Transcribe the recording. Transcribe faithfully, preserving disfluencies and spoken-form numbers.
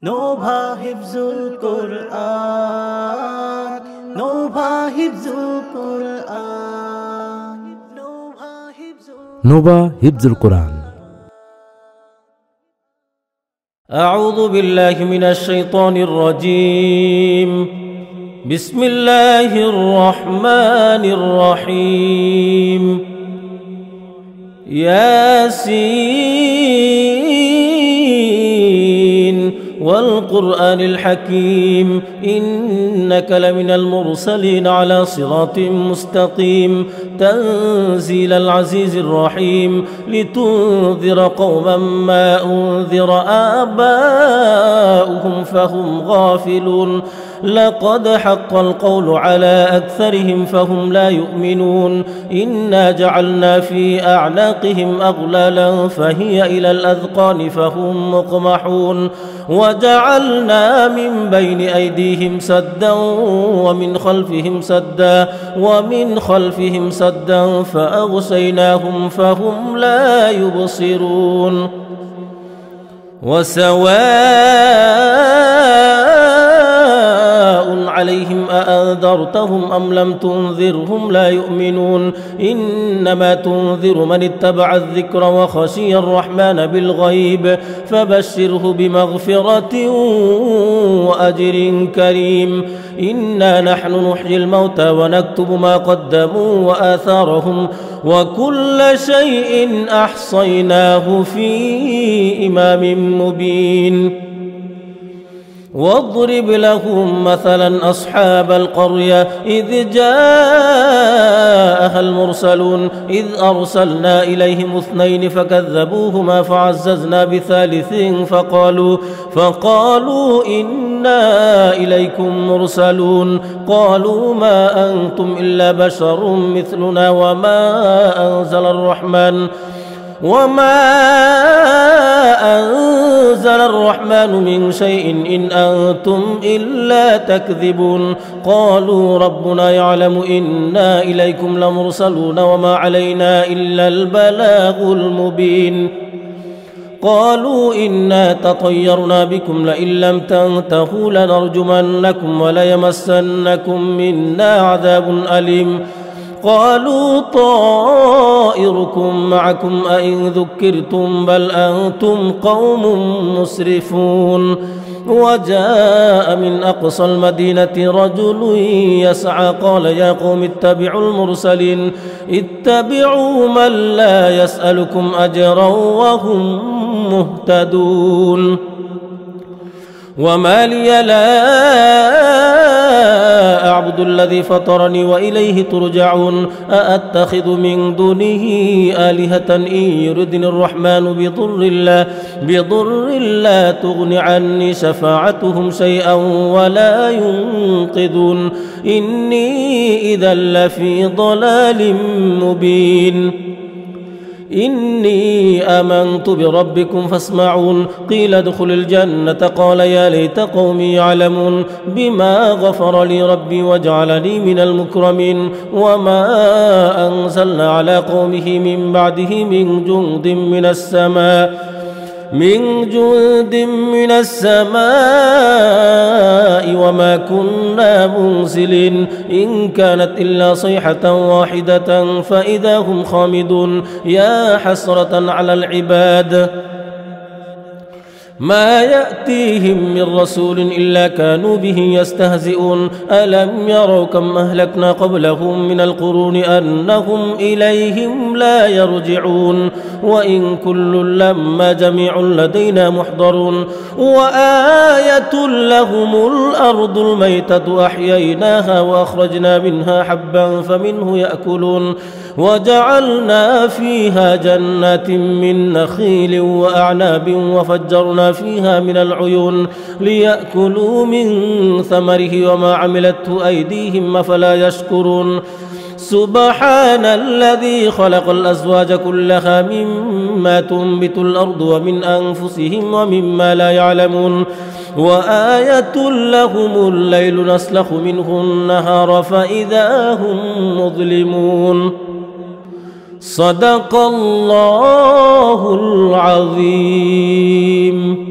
Nova Hifzul Quran, Nova Hifzul Quran, Nova Hifzul Quran. أعوذ بالله من الشيطان الرجيم. بسم الله الرحمن الرحيم. ياسين والقرآن الحكيم إنك لمن المرسلين على صراط مستقيم تنزيل العزيز الرحيم لتنذر قوما ما أنذر آباؤهم فهم غافلون لقد حق القول على أكثرهم فهم لا يؤمنون إنا جعلنا في أعناقهم أغلالا فهي إلى الأذقان فهم مقمحون وجعلنا من بين أيديهم سدا ومن خلفهم سدا ومن خلفهم سدا فأغشيناهم فهم لا يبصرون وسواء عليهم أأنذرتهم أم لم تنذرهم لا يؤمنون إنما تنذر من اتبع الذكر وخشي الرحمن بالغيب فبشره بمغفرة وأجر كريم إنا نحن نحيي الموتى ونكتب ما قدموا وآثارهم وكل شيء أحصيناه في إمام مبين واضرب لهم مثلا أصحاب القرية إذ جاءها المرسلون إذ أرسلنا إليهم اثنين فكذبوهما فعززنا بثالث فقالوا فقالوا إنا إليكم مرسلون قالوا ما أنتم إلا بشر مثلنا وما أنزل الرحمن وما أنزل الرحمن من شيء إن أنتم إلا تكذبون قالوا ربنا يعلم إنا إليكم لمرسلون وما علينا إلا البلاغ المبين قالوا إنا تطيرنا بكم لئن لم تنتهوا لنرجمنكم وليمسنكم منا عذاب أليم قالوا طائركم معكم أئن ذكرتم بل أنتم قوم مسرفون وجاء من أقصى المدينة رجل يسعى قال يا قوم اتبعوا المرسلين اتبعوا من لا يسألكم أجرا وهم مهتدون وما لي لا أعبد الذي فطرني وإليه ترجعون أأتخذ من دونه آلهة إن يردني الرحمن بضر لا بضر لا تغن عني شفاعتهم شيئا ولا ينقذون إني إذا لفي ضلال مبين إني آمنت بربكم فاسمعون قيل ادخل الجنة قال يا ليت قومي يعلمون بما غفر لي ربي وجعلني من المكرمين وما أنزلنا على قومه من بعده من جند من السماء من جند من السماء وما كنا منزلين إن كانت إلا صيحة واحدة فإذا هم خامدون يا حسرة على العباد ما يأتيهم من رسول إلا كانوا به يستهزئون ألم يروا كم أهلكنا قبلهم من القرون أنهم إليهم لا يرجعون وإن كل لما جميع لدينا محضرون وآية لهم الأرض الميتة أحييناها وأخرجنا منها حبا فمنه يأكلون وجعلنا فيها جنات من نخيل وأعناب وفجرنا فيها من العيون ليأكلوا من ثمره وما عملته أيديهم أفلا يشكرون سبحان الذي خلق الأزواج كلها مما تنبت الأرض ومن أنفسهم ومما لا يعلمون وآية لهم الليل نسلخ منه النهار فإذا هم مظلمون صدق الله العظيم.